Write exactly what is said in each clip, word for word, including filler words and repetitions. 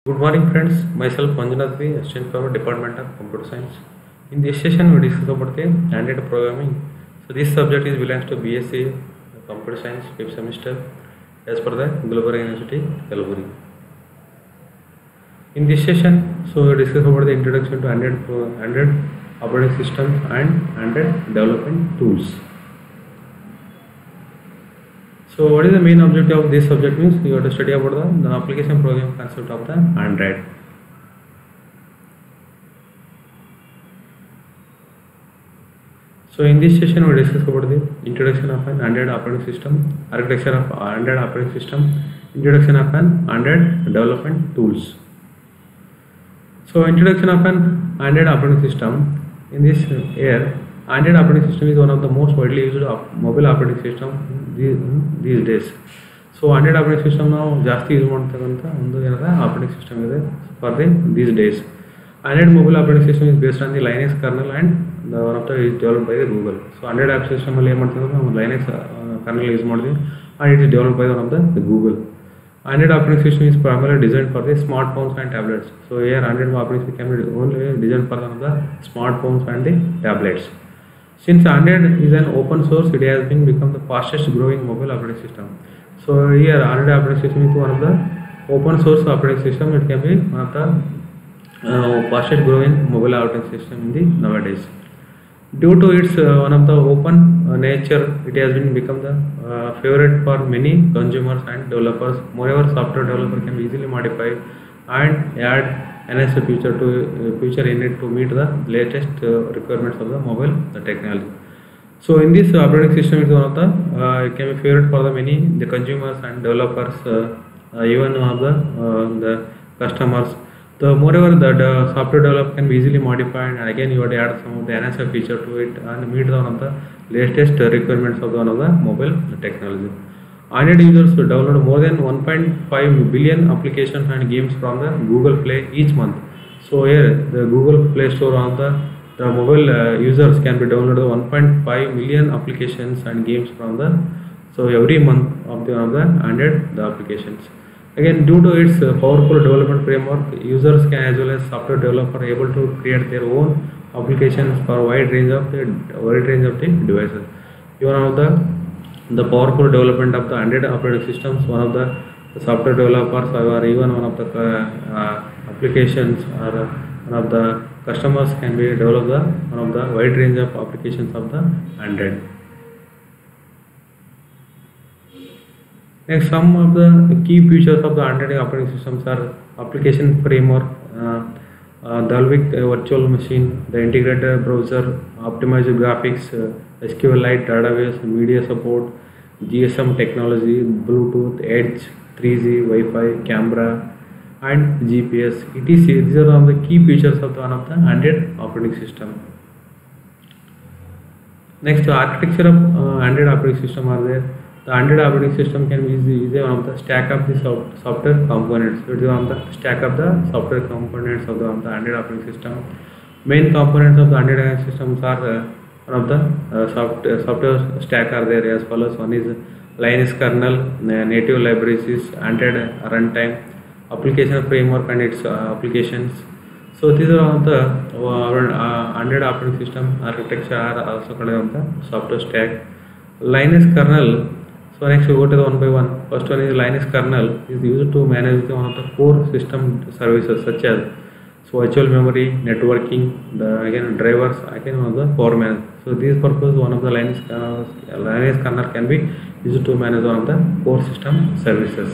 Good morning, friends. Myself Manjunath V, Assistant Professor, Department of Computer Science. In this session, we discuss about the Android programming. So this subject is belongs to B S c Computer Science fifth semester, as per the Gulbarga University, Kalburgi. In this session, so we discuss about the introduction to Android, pro- Android operating system and Android development tools. So what is the main objective of this subject means you have to study about the, the application program concept of the Android. So in this session we discuss about the introduction of an Android operating system, architecture of Android operating system, introduction of an Android development tools. So introduction of an Android operating system. In this year, Android operating system is one of the most widely used op- mobile operating system these, these days. So Android operating system now ಜಾಸ್ತಿ use ಮಾಡ್ತಕ್ಕಂಥ ಒಂದು ಏನದ operating system ಇದೆ for the these days. Android mobile operating system is based on the Linux kernel and the one of the is developed by the Google. So Android app system ಅಲ್ಲಿ ಏನು ಮಾಡ್ತೀವಿ ನಾವು Linux kernel use ಮಾಡ್ತೀವಿ and it is developed by one of the, the Google. Android operating system is primarily designed for the smartphones and tablets. So here Android operating system can be only designed for one of the smartphones and the tablets. Since Android is an open source, it has been become the fastest growing mobile operating system. So here Android operating system is one of the open source operating system. It can be one of the uh, fastest growing mobile operating system in the nowadays. Due to its uh, one of the open uh, nature, it has been become the uh, favorite for many consumers and developers. Moreover, software developer can easily modify and add enhance the feature to uh, feature in it to meet the latest uh, requirements of the mobile the technology. So in this uh, operating system is one of the uh, it can be favorite for the many the consumers and developers, uh, uh, even one of the uh, the customers. The moreover the, the software developer can be easily modified, and again you have to add some of the enhancer feature to it and meet one of the latest uh, requirements of the one of the mobile technology. Android users download more than one point five billion applications and games from the Google Play each month. So here the Google Play Store of the, the mobile uh, users can be downloaded one point five million applications and games from the so every month of the, of the Android the applications. Again, due to its uh, powerful development framework, users can as well as software developer able to create their own applications for a wide range of the wide range of the devices. Even one of the the powerful development of the Android operating systems, one of the, the software developers or even one of the uh, uh, applications or uh, one of the customers can be develop the one of the wide range of applications of the Android. Next, some of the key features of the Android operating systems are application framework, uh, uh, Dalvik uh, virtual machine, the integrated browser, optimized graphics, uh, S Q L Lite database, media support, G S M technology, Bluetooth, Edge, three G, Wi-Fi, camera, and G P S. et cetera. These are all the key features of the one of the Android operating system. Next, the architecture of uh, Android operating system are there. The Android operating system can be is one of the stack of the soft, software components. It is one of the stack of the software components of the, of the Android operating system. Main components of the Android operating systems are uh, one of the uh, soft, uh, software stack are there as follows. One is Linux kernel, uh, native libraries is Android runtime, application framework and its uh, applications. So these are all the uh, uh, Android operating system architecture are also called on the software stack. Linux kernel. So next we go to the one by one. First one is Linux kernel is used to manage the one of the core system services such as so virtual memory, networking, the again drivers, again one of the power management. So these purpose one of the Linux kernel, Linux kernel can be used to manage one of the core system services.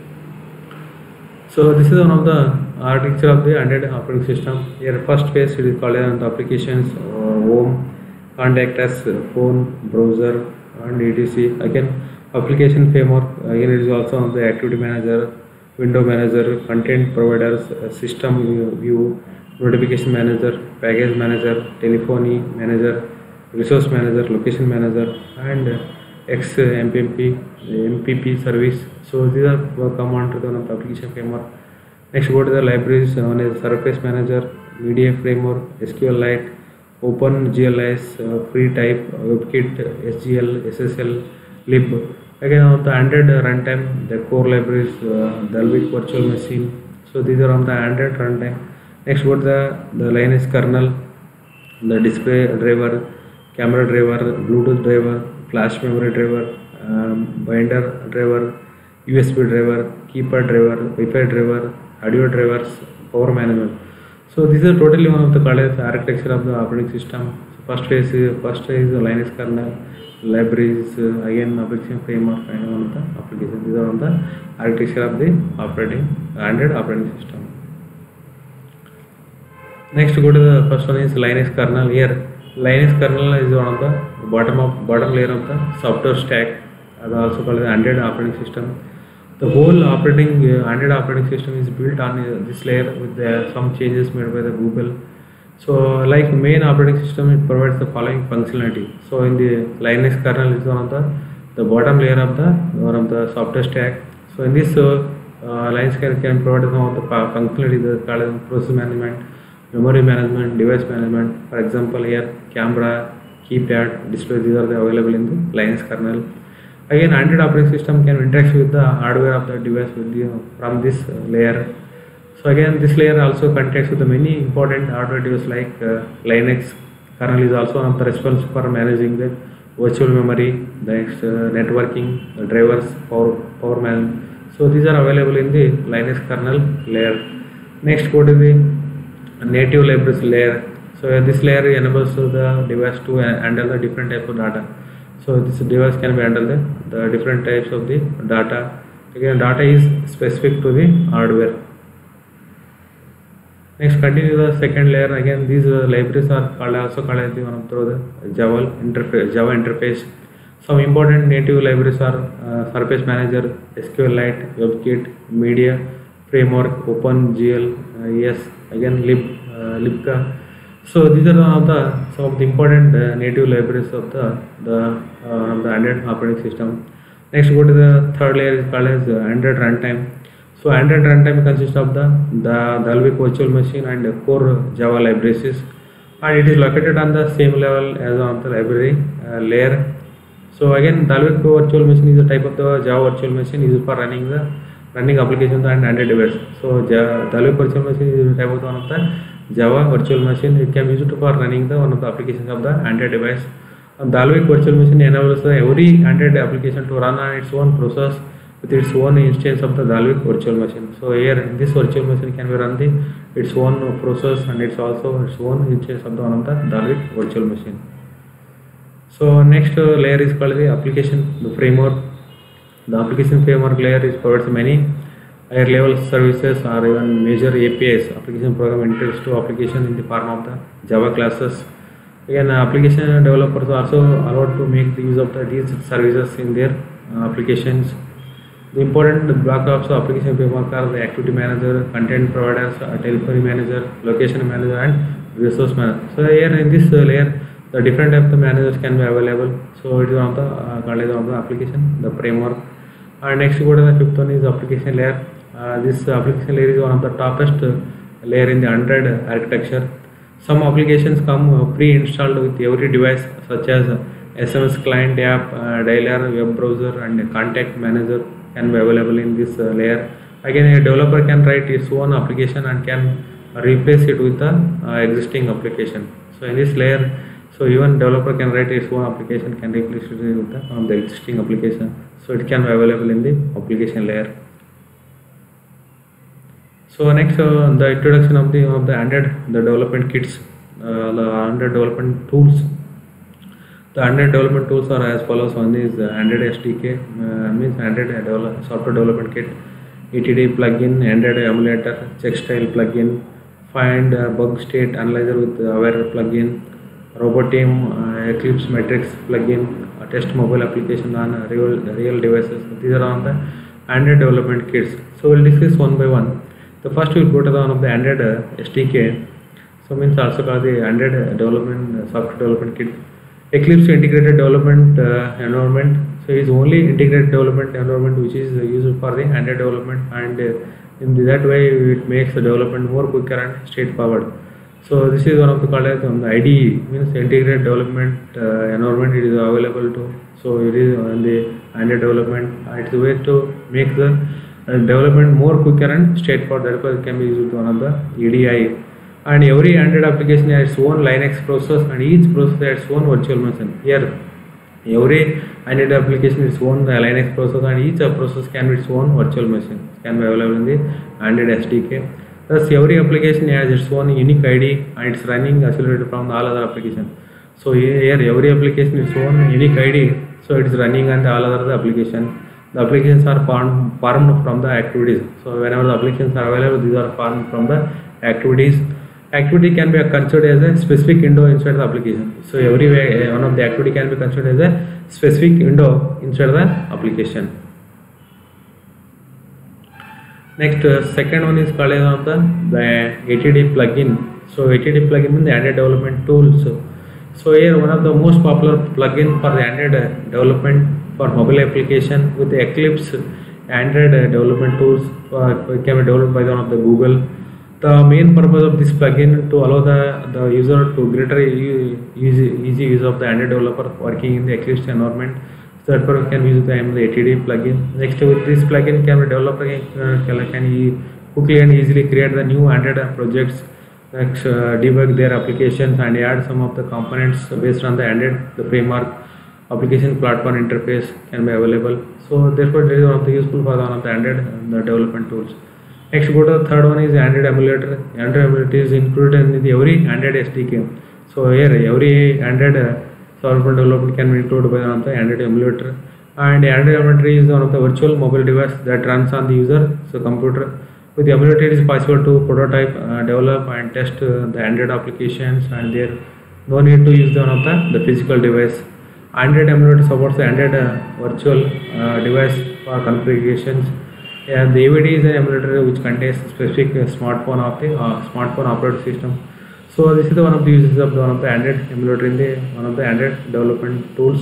So this is one of the architecture of the Android operating system. Here first phase it is called the applications, uh, home, contact us, phone, browser, and et cetera. Again application framework, again it is also on the activity manager, window manager, content providers, uh, system view, notification manager, package manager, telephony manager, resource manager, location manager, and uh, X uh, M P P, M P P service. So these are uh, come on to the application framework. Next go to the libraries. One is Surface Manager, Media Framework, S Q L Lite, Open G L S, uh, Free Type, WebKit, S G L, S S L, lib. Again on the Android runtime, the core libraries, uh, Dalvik virtual machine. So these are on the Android runtime. Next, what the the Linux kernel, the display driver, camera driver, Bluetooth driver, flash memory driver, um, binder driver, U S B driver, keypad driver, Wi-Fi driver, audio drivers, power management. So these are totally one of the college architecture of the operating system. So first phase is first phase is the Linux kernel, libraries, uh, again application framework, and one of the applications. These are on the architecture of the operating Android operating system. Next, go to the first one is Linux kernel. Here, Linux kernel is one of the bottom of bottom layer of the software stack. That also called the Android operating system. The whole operating uh, Android operating system is built on uh, this layer with uh, some changes made by the Google. So, like main operating system, it provides the following functionality. So, in the Linux kernel is one of the the bottom layer of the one of the software stack. So, in this uh, uh, Linux can, can provide some of the functionality, the called process management, memory management, device management. For example, here camera, keypad, display, these are the available in the Linux kernel. Again, Android operating system can interact with the hardware of the device with the, from this uh, layer. So again, this layer also contacts with the many important hardware devices like uh, Linux kernel is also one of the responsible for managing the virtual memory, the uh, networking, the drivers, power, power management. So these are available in the Linux kernel layer. Next, go to the native libraries layer. So uh, this layer enables the device to handle the different type of data. So this device can be handle the, the different types of the data. Again, data is specific to the hardware. Next, continue the second layer. Again, these uh, libraries are called also called as the one of the Java interface. Java interface. Some important native libraries are uh, Surface Manager, SQLite, WebKit, Media Framework, OpenGL, uh, yes, again lib uh, libca. So these are one of the some of the important uh, native libraries of the the uh, of the Android operating system. Next, go to the third layer is called as uh, Android runtime. So Android runtime consists of the the Dalvik virtual machine and the core Java libraries, and it is located on the same level as on the library uh, layer. So again, Dalvik virtual machine is a type of the Java virtual machine used for running the running applications on Android device. So Dalvik virtual machine is a type of one of the Java virtual machine. It can be used for running the one of the applications of the Android device. And Dalvik virtual machine enables the every Android application to run on its own process with its own instance of the Dalvik virtual machine. So here in this virtual machine can be run the its own process and it's also its own instance of the one of the Dalvik virtual machine. So next uh, layer is called the application the framework. The application framework layer is provides many higher level services or even major A P Is, application program enters to application in the form of the Java classes. Again, uh, application developers are also allowed to make the use of the, these services in their uh, applications. The important block of the application framework are the activity manager, content providers, uh, telephony manager, location manager, and resource manager. So here in this uh, layer, the different type of managers can be available. So it is one of the uh, called as one of the application, the framework. And next, go to the fifth one is application layer. Uh, this application layer is one of the toppest uh, layer in the Android architecture. Some applications come uh, pre-installed with every device, such as uh, S M S client app, uh, dialer, web browser, and contact manager can be available in this uh, layer. Again, a developer can write its own application and can replace it with the uh, existing application. So in this layer, so even developer can write its own application, can replace it with the, um, the existing application. So it can be available in the application layer. So next, uh, the introduction of the of the Android the development kits, uh, the Android development tools. The Android development tools are as follows. One is uh, Android S D K, uh, means Android develop, software development kit, E T D plugin, Android emulator, Checkstyle plugin, Find uh, bug state analyzer with Aware plugin, Roboteam, uh, Eclipse Metrics plugin, uh, test mobile application on uh, real real devices. These are on the Android development kits. So we'll discuss one by one. The first we'll go to the one of the Android uh, S D K. So means also called the Android uh, development uh, software development kit. Eclipse integrated development uh, environment. So it's only integrated development environment which is uh, used for the Android development, and uh, in that way it makes the development more quicker and straightforward. So this is one of the called as um, the I D E, means integrated development uh, environment. It is available to. So it is on the Android development. Uh, it's a way to make the uh, development more quicker and straightforward. Therefore, it can be used with one of the E D I. And every Android application has its own Linux process, and each process has its own virtual machine. Here, every Android application is its own Linux process, and each process can be its own virtual machine. It can be available in the Android S D K. Thus, every application has its own unique I D, and it's running isolated from all other applications. So here, every application is its own unique I D, so it is running on the all other application. The applications are formed, formed from the activities. So whenever the applications are available, these are formed from the activities. Activity can be considered as a specific window inside the application. So every way, one of the activity can be considered as a specific window inside the application. Next, uh, second one is called as the, the A T D plugin. So A T D plugin means the Android development tools. So here one of the most popular plugin for the Android development for mobile application with the Eclipse Android development tools uh, can be developed by one of the Google. The main purpose of this plugin to allow the, the user to greater easy, easy use of the Android developer working in the Eclipse environment. So therefore we can use the, the A T D plugin. Next, with this plugin can be developer uh, can quickly and easily create the new Android projects, next, uh, debug their applications and add some of the components based on the Android the framework. Application platform interface can be available. So therefore it is one of the useful for one of the Android uh, the development tools. Next, go to the third one is Android emulator. Android emulator is included in the every Android S D K. So here every Android uh, software development can be included by one of the Android emulator. And Android emulator is one of the virtual mobile device that runs on the user so computer. With the emulator, it is possible to prototype, uh, develop, and test uh, the Android applications, and there no need to use the one of the, the physical device. Android emulator supports the Android uh, virtual uh, device for configurations. And the A V D is an emulator which contains specific uh, smartphone of the uh, smartphone operating system. So this is the one of the uses of the one of the Android emulator in the one of the Android development tools.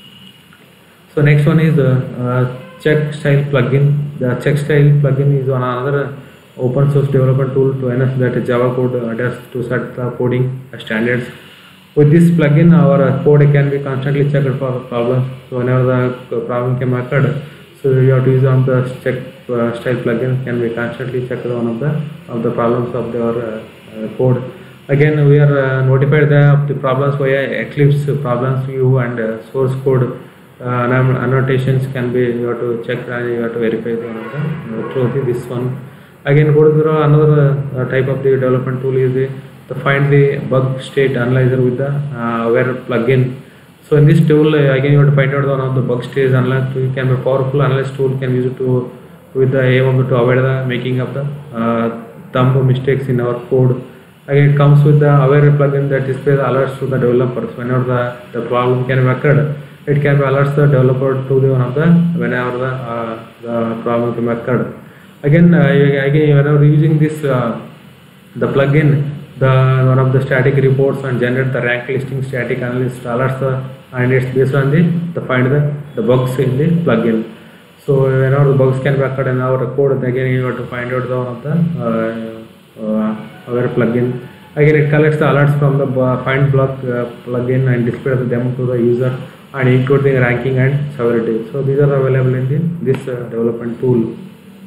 So next one is the uh, check style plugin. The check style plugin is one another open source development tool to enhance that Java code adheres to set the coding standards. With this plugin, our code can be constantly checked for problems. So whenever the problem can occur, so you have to use on the check uh, style plugin can be constantly checked one of the of the problems of the uh, uh, code. Again, we are uh, notified the, the problems via Eclipse problems view and uh, source code uh, annotations can be you have to check and you have to verify the one of the uh, through this one. Again, go to the another uh, type of the development tool is the to find the bug state analyzer with the uh, aware plugin. So in this tool, uh, again you have to find out one of the bug state analyzer. It can be a powerful analysis tool can be used to with the aim of to avoid the making of the uh, thumb mistakes in our code. Again, it comes with the aware plugin that displays alerts to the developers whenever the, the problem can occur. It can be alerts the developer to the one of the whenever the, uh, the problem can occur. Again, uh, again whenever using this uh, the plugin, the one of the static reports and generate the rank listing static analyst alerts the, and it's based on the to find the, the bugs in the plugin. So whenever the bugs can be occurred in our code, again you have to find out the one of the uh, uh, our plugin. Again, it collects the alerts from the find block uh, plugin and displays them to the user and include the ranking and severity. So these are available in the, this uh, development tool.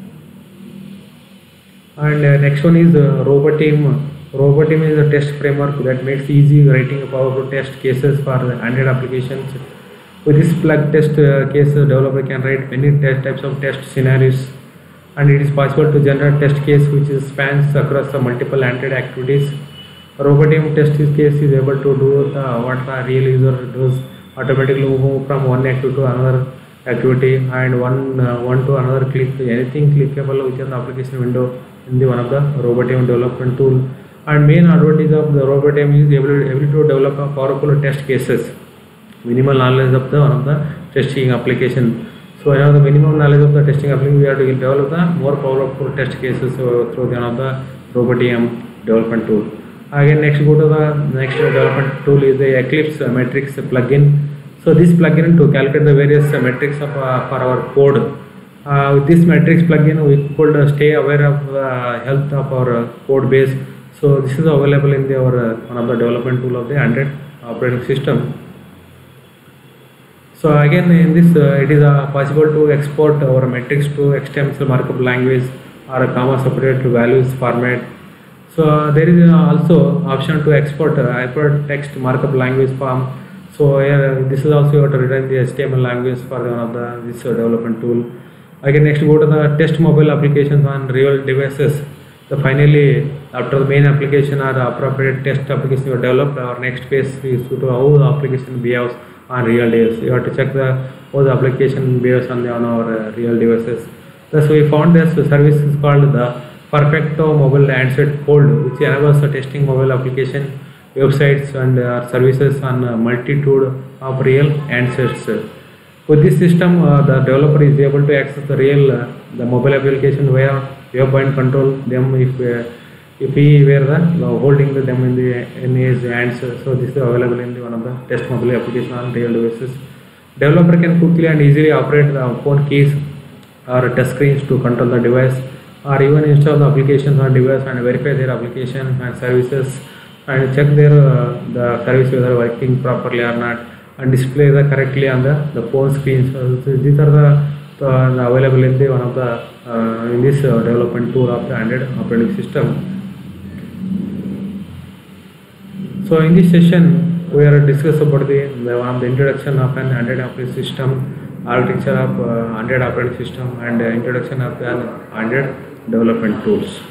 And uh, next one is uh, Roboteam. Roboteam is a test framework that makes easy writing powerful test cases for Android applications. With this plug test uh, case, the developer can write many test types of test scenarios, and it is possible to generate test case which is spans across the multiple Android activities. Roboteam test case is able to do the, what the real user does, automatically move from one activity to another activity and one uh, one to another click, anything clickable within the application window in the one of the Roboteam development tool. And main advantage of the Roboteam is able, able to develop a powerful test cases, minimal knowledge of the one of the testing application. So you know the minimum knowledge of the testing application, we have to develop the more powerful test cases uh, through the one of the Roboteam development tool. Again, next go to the next development tool is the Eclipse metrics plugin. So this plugin to calculate the various metrics of uh, for our code. Uh, with this metrics plugin, we could uh, stay aware of uh, health of our uh, code base. So this is available in the our uh, one of the development tool of the Android operating system. So again in this uh, it is uh, possible to export our metrics to external markup language or a comma separated values format. So uh, there is uh, also option to export uh, hypertext markup language form. So here this is also you have to write the H T M L language for one of the this uh, development tool. Again next go to the test mobile applications on real devices. So finally after the main application or the appropriate test application you have developed, our next phase is to how the application behaves on real devices. You have to check the how the application behaves on, the, on our uh, real devices. Thus we found this service is called the Perfecto Mobile Handset Hold, which enables the testing mobile application, websites and uh, services on a multitude of real handsets. With this system, uh, the developer is able to access the real uh, the mobile application via viewpoint control them if uh, if he were the uh, holding the, them in the in his hands. So this is available in the one of the test mobile application on real devices. Developer can quickly and easily operate the phone keys or touch screens to control the device, or even install the applications on device and verify their application and services and check their uh, the service whether working properly or not, and display the correctly on the, the phone screens. So these are the, the available in the one of the uh, in this uh, development tool of the Android operating system. So in this session we are discuss about the, the one of the introduction of an Android operating system, architecture of uh, Android operating system, and uh, introduction of the Android development tools.